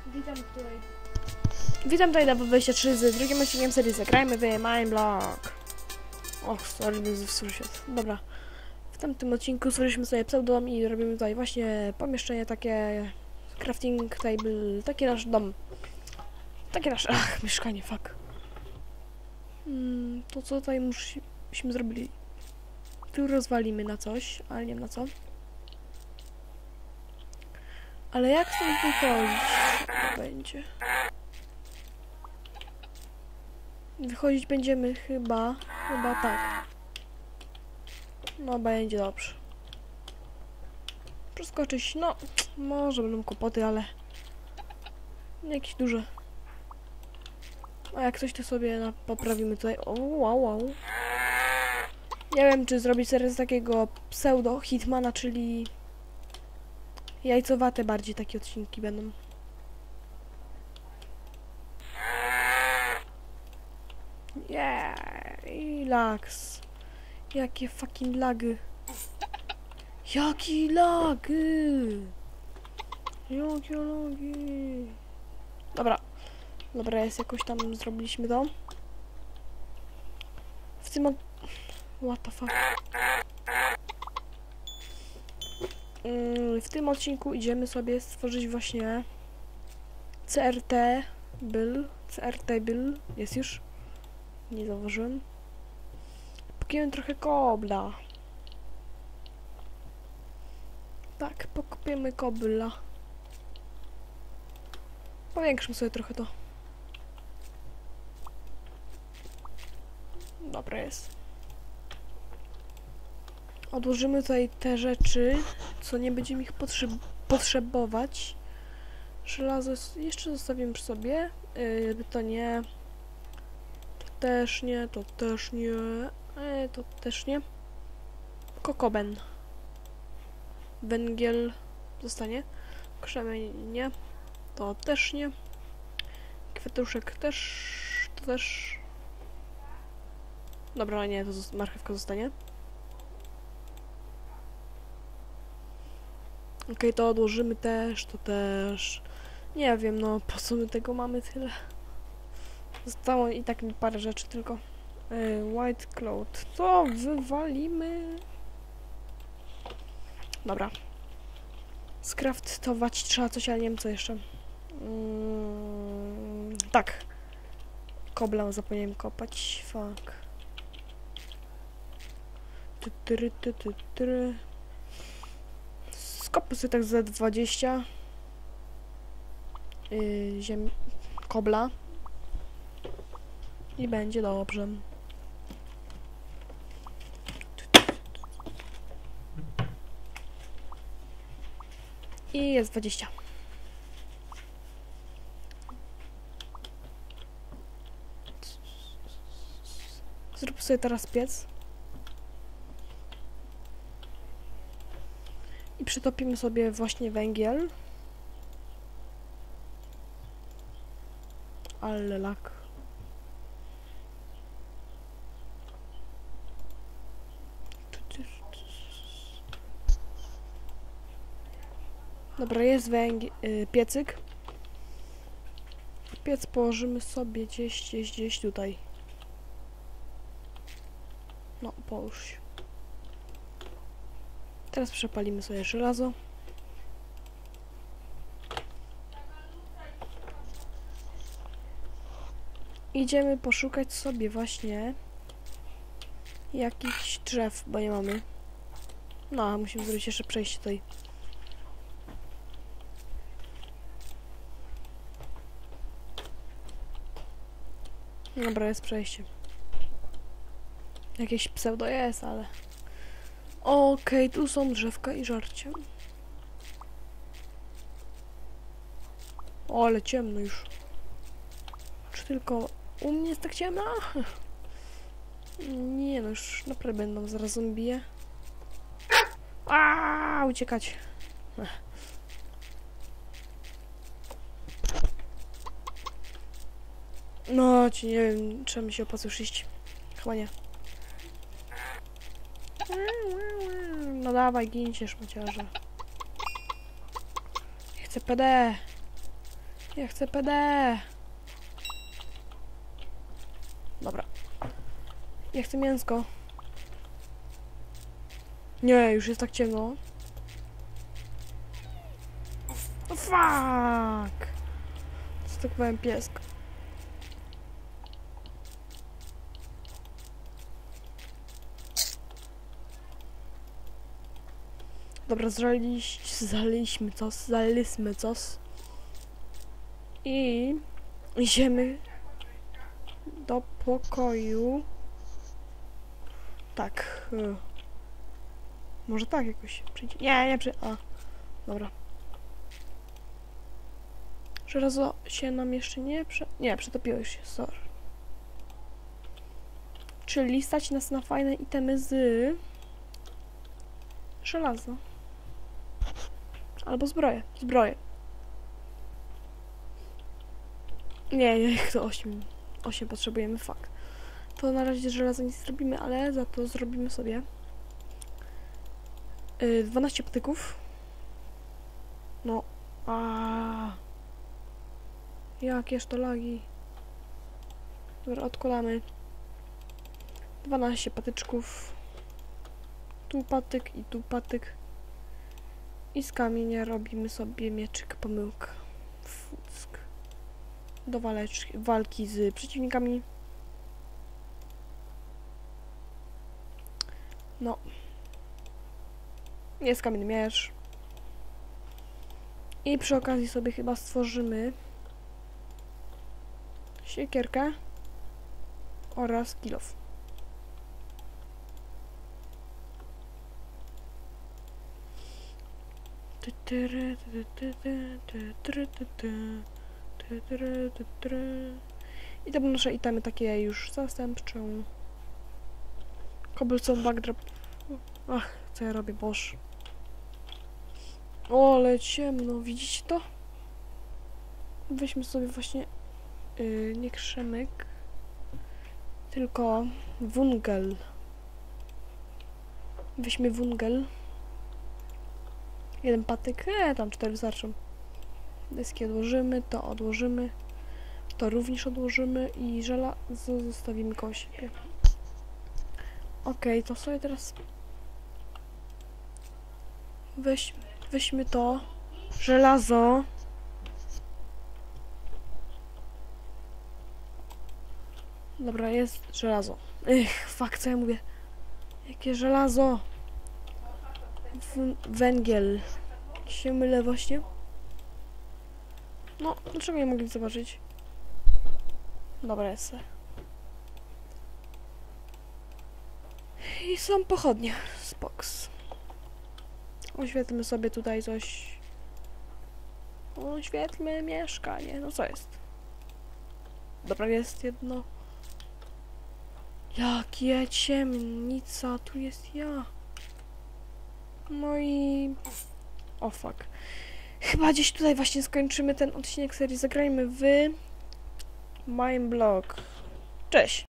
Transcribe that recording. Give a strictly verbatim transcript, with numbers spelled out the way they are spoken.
Witam tutaj. Witam tutaj na dwadzieścia trzy z drugim odcinkiem serii Zagrajmy w Mineblock. Och, sorry, się. Dobra. W tamtym odcinku stworzyliśmy sobie pseudodom i robimy tutaj właśnie pomieszczenie takie... Crafting table, taki nasz dom. Takie nasze... Ach, mieszkanie, fuck. Hmm, to co tutaj musimy zrobili? Tu rozwalimy na coś, ale nie wiem na co. Ale jak stąd wychodzić? To będzie. Wychodzić będziemy chyba, chyba tak. No, będzie dobrze. Przeskoczyć, no, może będą kłopoty, ale nie jakieś duże. A jak coś to sobie na, poprawimy tutaj. O, wow, wow. Nie wiem, czy zrobić teraz takiego pseudo hitmana, czyli jajcowate bardziej takie odcinki będą. Yeah, i lags. Jakie fucking lagy. Jakie lagy. Jakie lagi. Dobra. Dobra, jest jakoś tam zrobiliśmy to. W tym... What the fuck. W tym odcinku idziemy sobie stworzyć właśnie C R T Bill. C R T Bill jest już. Nie zauważyłem. Pokujemy trochę kobla. Tak, pokupiemy kobla. Powiększmy sobie trochę to. Dobra jest. Odłożymy tutaj te rzeczy, co nie będziemy ich potrzeb potrzebować. Żelazo jeszcze zostawimy przy sobie. Yy, to nie. To też nie, to też nie. E, to też nie. Kokoben. Węgiel zostanie. Krzemień nie. To też nie. Kwiatuszek też. To też. Dobra, nie, to marchewka zostanie. Okej, okay, to odłożymy też, to też. Nie wiem, no po co my tego mamy tyle. Zostało i tak mi parę rzeczy tylko. Yy, white cloth. To wywalimy. Dobra. Skraftować trzeba coś, ale nie wiem co jeszcze. Yy, tak. Kobla zapomniałem kopać. Fuck. Tytry, tytry, tytry. Skopy sobie tak za dwadzieścia. Yy, ziem... Kobla. I będzie dobrze. I jest dwadzieścia. Zrób sobie teraz piec. I przytopimy sobie właśnie węgiel. Ale lak. Dobra, jest węgiel, yy, piecyk. Piec położymy sobie gdzieś, gdzieś, gdzieś tutaj. No, połóż się. Teraz przepalimy sobie żelazo. Idziemy poszukać sobie właśnie jakichś drzew, bo nie mamy. No, musimy zrobić jeszcze przejście tutaj. Dobra, jest przejście. Jakieś pseudo jest, ale... Okej, okay, tu są drzewka i żarcie. O, ale ciemno już. Czy tylko u mnie jest tak ciemno? Nie no, już naprawdę będą zaraz zombie. Aaaa, uciekać. No, ci nie wiem, trzeba mi się opłaca już iść. Chyba nie. No dawaj, gincie szmaciarze. Chcę P D. Ja chcę P D. Dobra. Ja chcę mięsko. Nie, już jest tak ciemno. Oh, fuck! Stuknąłem pieska. Dobra, zaliśmy, zaliśmy coś, zaliśmy coś. I idziemy do pokoju. Tak. y. Może tak jakoś przyjdzie. Nie, nie przy... A, dobra. Żelazo się nam jeszcze nie prze... Nie, przetopiło się, sorry. Czyli stać nas na fajne itemy z żelaza. Albo zbroję. Zbroję. Nie, nie, to osiem. osiem potrzebujemy, fuck. To na razie z żelaza nic zrobimy, ale za to zrobimy sobie yy, dwanaście patyków. No. A. Jakież to lagi. Dobra, odkładamy. dwanaście patyczków. Tu patyk i tu patyk. I z kamienia robimy sobie mieczyk pomyłka. Fuck. Do waleczki, walki z przeciwnikami. No. Jest kamienny miecz. I przy okazji sobie chyba stworzymy siekierkę oraz kilof. I to będą nasze itemy takie już zastępczą. Cobblestone backdrop. Ach, co ja robię, boż. O, ale ciemno, widzicie to? Weźmy sobie właśnie yy, nie krzemyk, tylko wungel. Weźmy wungel. Jeden patyk, e, tam cztery wystarczą. Deski odłożymy, to odłożymy, to również odłożymy i żelazo zostawimy koło siebie. Okej, okay, to sobie teraz weź, weźmy to żelazo. Dobra, jest żelazo. Ech, fuck, co ja mówię? Jakie żelazo? W węgiel. Się mylę właśnie. No, dlaczego nie mogli zobaczyć? Dobra, jest. I są pochodnie. Spoks. Oświetlmy sobie tutaj coś. Oświetlmy mieszkanie. No co jest? Dobra, jest jedno. Jakie ciemnica, tu jest ja. No i... O fuck. Chyba gdzieś tutaj właśnie skończymy ten odcinek serii Zagrajmy w Mineblock. Cześć!